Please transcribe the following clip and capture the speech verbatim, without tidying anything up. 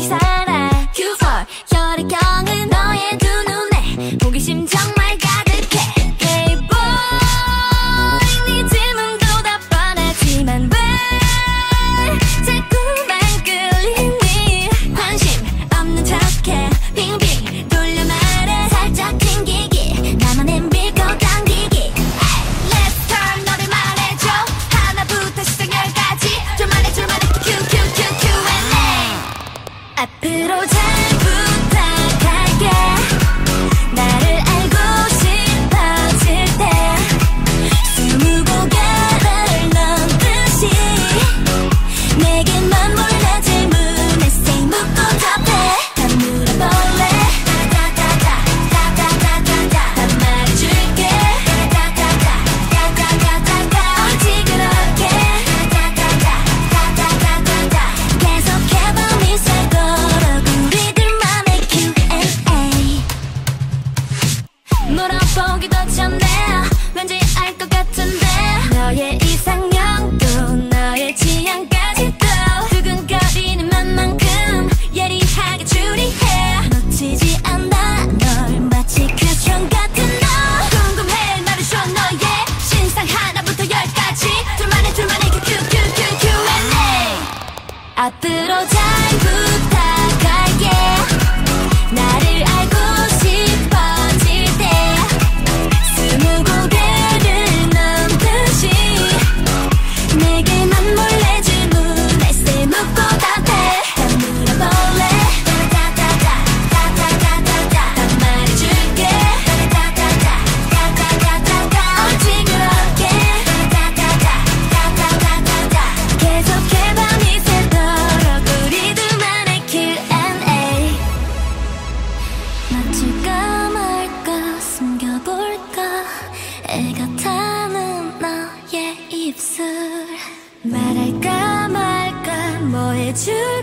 살아. 큐 사 혈액형은 너의 두 눈에 호기심 정말 가득해. Hey boy, 네 질문도 다 뻔하지만 왜 자꾸만 끌리니. 관심 없는 척해 빙빙 돌려 말해. 살짝 튕기기 나만의 밀고 당기기. Let's turn 너를 말해줘. 하나부터 시작 열까지 둘만의 둘만의 큐 큐 큐 큐 앤 에이. 앞으로 잘 부탁할게. 나를 알고 싶어질 때 스무고개를 넘듯이 내게만 몰래 질문에 say 묻고 답해. 다 물어볼래. 다다다다다다다다다 다 말해줄게. 다다다다다다다다다 어찌 그렇게. 다다다다다다다다 계속해봐 미세도록 우리들만의 큐 앤 에이. 물어보기도 전에 왠지 알 것 같은데 너의 이상형도 너의 취향까지도 두근거리는 맘만큼 예리하게 추리해. 놓치지 않아 널 마치 퀘스천 같은 너. 궁금해 나를 쇼 너의 신상 하나부터 열까지 둘만의 둘만의 큐 큐 큐 큐 큐 앤 에이. 앞으로 잘 부탁할게. 나를 알고 싶어질 때 스무고개를 넘듯이 내게만 몰래 질문에 say 묻고 답해. 다 물어볼래. 다다다다다다다다다 다 말해줄게. 다다다다다다다다다 어찌 그렇게. 다다다다다다다다 계속해봐 미세도록 우리들만의 큐 앤 에이. 맞출까 말까 숨겨볼까 애가 타는 너의 입술. 말할까 말까 뭐 해줄